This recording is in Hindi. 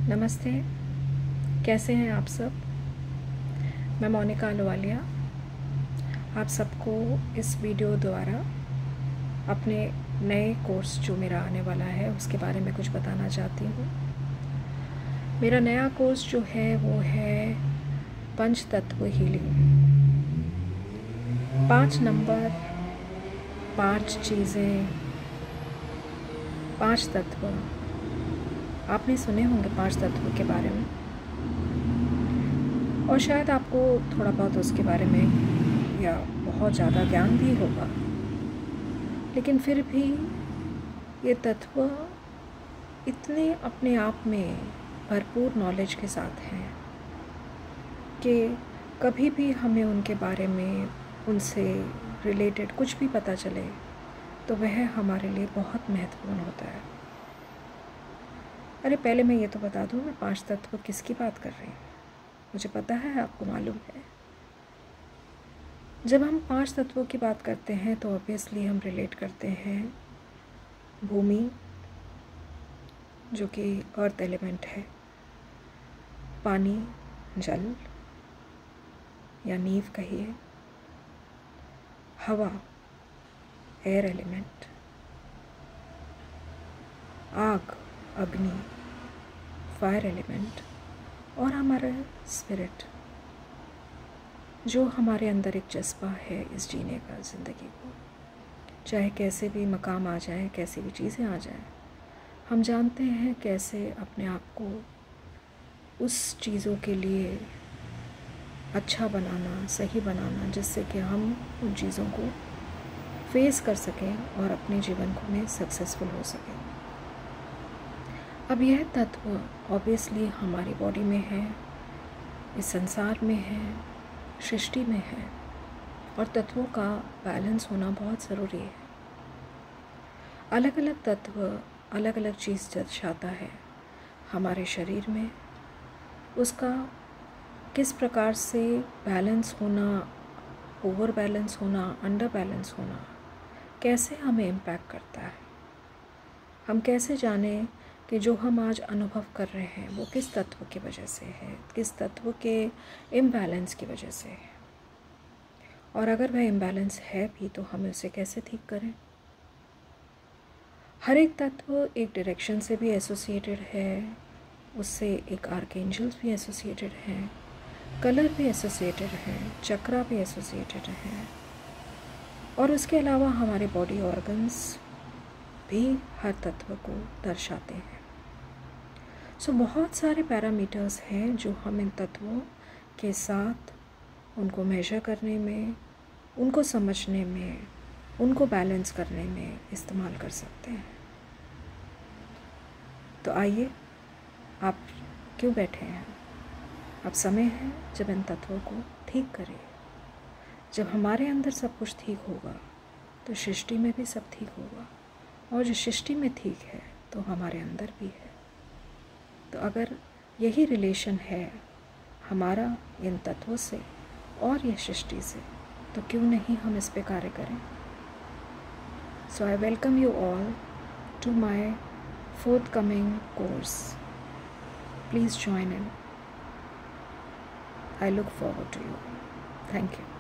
नमस्ते, कैसे हैं आप सब। मैं मोनिका अहलूवालिया आप सबको इस वीडियो द्वारा अपने नए कोर्स जो मेरा आने वाला है उसके बारे में कुछ बताना चाहती हूँ। मेरा नया कोर्स जो है वो है पंच तत्व हीलिंग। 5 नंबर, 5 चीज़ें, 5 तत्व। आपने सुने होंगे 5 तत्व के बारे में और शायद आपको थोड़ा बहुत उसके बारे में या बहुत ज़्यादा ज्ञान भी होगा, लेकिन फिर भी ये तत्व इतने अपने आप में भरपूर नॉलेज के साथ हैं कि कभी भी हमें उनके बारे में, उनसे रिलेटेड कुछ भी पता चले तो वह हमारे लिए बहुत महत्वपूर्ण होता है। अरे पहले मैं ये तो बता दूँ, मैं 5 तत्व किसकी बात कर रही हूँ, मुझे पता है, आपको मालूम है। जब हम 5 तत्वों की बात करते हैं तो ऑब्वियसली हम रिलेट करते हैं भूमि जो कि अर्थ एलिमेंट है, पानी, जल या नींव कहिए, हवा, एयर एलिमेंट, आग, अग्नि, फायर एलिमेंट और हमारा स्पिरिट जो हमारे अंदर एक जज्बा है इस जीने का, ज़िंदगी को। चाहे कैसे भी मकाम आ जाए, कैसी भी चीज़ें आ जाए, हम जानते हैं कैसे अपने आप को उस चीज़ों के लिए अच्छा बनाना, सही बनाना, जिससे कि हम उन चीज़ों को फेस कर सकें और अपने जीवन को में सक्सेसफुल हो सकें। अब यह तत्व ऑब्वियसली हमारी बॉडी में है, इस संसार में है, सृष्टि में है और तत्वों का बैलेंस होना बहुत ज़रूरी है। अलग अलग तत्व अलग अलग चीज़ दर्शाता है हमारे शरीर में, उसका किस प्रकार से बैलेंस होना, ओवर बैलेंस होना, अंडर बैलेंस होना, कैसे हमें इम्पैक्ट करता है। हम कैसे जानें कि जो हम आज अनुभव कर रहे हैं वो किस तत्व की वजह से है, किस तत्व के इम्बैलेंस की वजह से है, और अगर वह इम्बैलेंस है भी तो हम उसे कैसे ठीक करें। हर एक तत्व एक डायरेक्शन से भी एसोसिएटेड है, उससे एक आर्कएंजल्स भी एसोसिएटेड हैं, कलर भी एसोसिएटेड हैं, चक्रा भी एसोसिएटेड हैं और उसके अलावा हमारे बॉडी ऑर्गन्स भी हर तत्व को दर्शाते हैं। सो बहुत सारे पैरामीटर्स हैं जो हम इन तत्वों के साथ उनको मेजर करने में, उनको समझने में, उनको बैलेंस करने में इस्तेमाल कर सकते हैं। तो आइए, आप क्यों बैठे हैं, अब समय है जब इन तत्वों को ठीक करें। जब हमारे अंदर सब कुछ ठीक होगा तो सृष्टि में भी सब ठीक होगा, और जो सृष्टि में ठीक है तो हमारे अंदर भी है। तो अगर यही रिलेशन है हमारा इन तत्वों से और यह सृष्टि से, तो क्यों नहीं हम इस पे कार्य करें। So I welcome you all to my forthcoming course. Please join in. I look forward to you. Thank you.